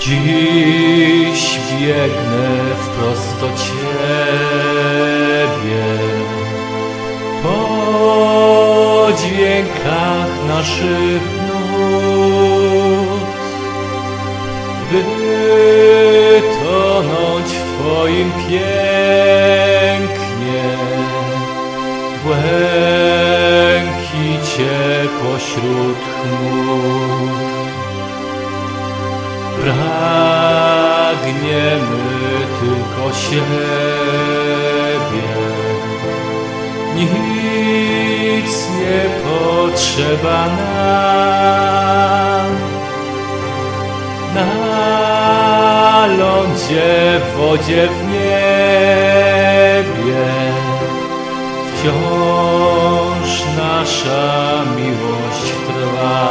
Dziś biegnę wprost do Ciebie po dźwiękach naszych nut, by tonąć w Twoim pięknie, w błękicie pośród chmur. Pragniemy tylko siebie, nic nie potrzeba nam. Na lądzie, w wodzie, w niebie wciąż nasza miłość trwa.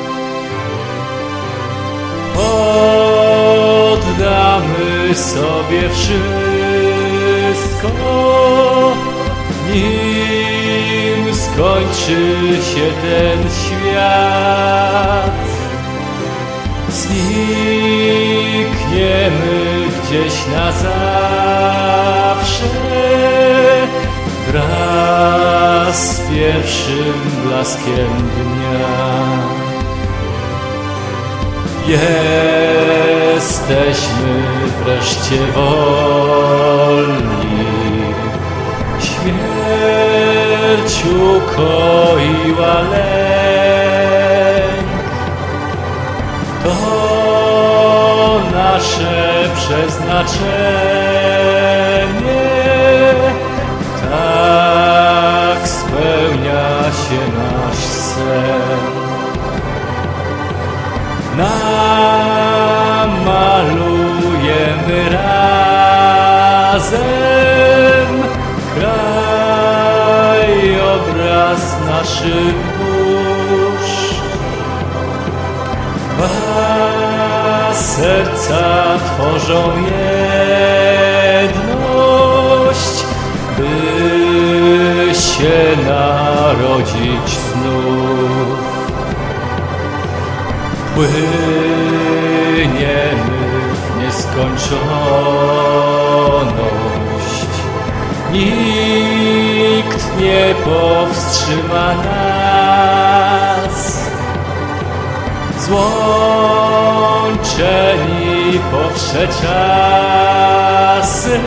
Oddamy sobie wszystko, nim skończy się ten świat. Znikniemy gdzieś na zawsze wraz z pierwszym blaskiem dnia. Jesteśmy wreszcie wolni, śmierć ukoiła lęk. To nasze przeznaczenie, tak spełnia się nasz sen. Namalujemy razem krajobraz naszych dusz. Dwa serca tworzą jedność, by się narodzić znów. Płyniemy w nieskończoność, nikt nie powstrzyma nas. Złączeni po wsze czasy,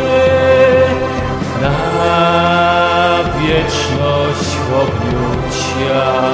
na wieczność w ogniu ciał.